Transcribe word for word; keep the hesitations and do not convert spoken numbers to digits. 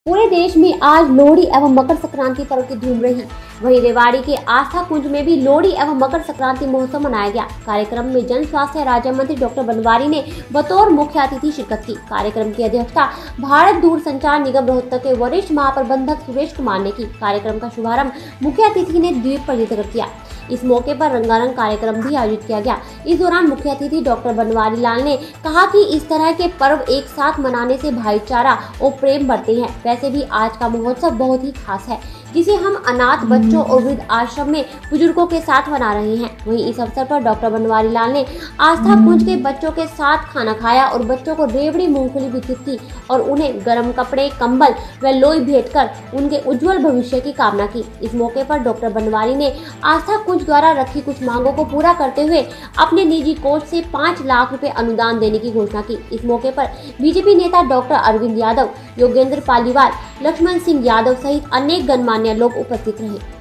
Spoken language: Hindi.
पूरे देश में आज लोहड़ी एवं मकर संक्रांति पर्व की धूम रही। वहीं रेवाड़ी के आस्था कुंज में भी लोहड़ी एवं मकर संक्रांति महोत्सव मनाया गया। कार्यक्रम में जन स्वास्थ्य राज्य मंत्री डॉक्टर बनवारी ने बतौर मुख्य अतिथि शिरकत की। कार्यक्रम की अध्यक्षता भारत दूरसंचार निगम रोहतक के वरिष्ठ महाप्रबंधक सुरेश कुमार ने की। कार्यक्रम का शुभारंभ मुख्य अतिथि ने द्वीप प्रज्वलित किया। इस मौके पर रंगारंग कार्यक्रम भी आयोजित किया गया। इस दौरान मुख्य अतिथि डॉक्टर बनवारी लाल ने कहा कि इस तरह के पर्व एक साथ मनाने से भाईचारा और प्रेम बढ़ते हैं। वैसे भी आज का महोत्सव बहुत ही खास है, जिसे हम अनाथ बच्चों और वृद्ध आश्रम में बुजुर्गों के साथ मना रहे हैं। वहीं इस अवसर पर डॉक्टर बनवारी लाल ने आस्था कुंज के बच्चों के साथ खाना खाया और बच्चों को रेवड़ी मूंगफली वितरित की और उन्हें गर्म कपड़े, कंबल व लोई भेंट कर उनके उज्जवल भविष्य की कामना की। इस मौके पर डॉक्टर बनवारी ने आस्था कुंज द्वारा रखी कुछ मांगों को पूरा करते हुए अपने निजी कोष से पाँच लाख रुपए अनुदान देने की घोषणा की। इस मौके पर बीजेपी नेता डॉक्टर अरविंद यादव, योगेंद्र पालीवाल, लक्ष्मण सिंह यादव सहित अनेक गणमान्य लोग उपस्थित रहे।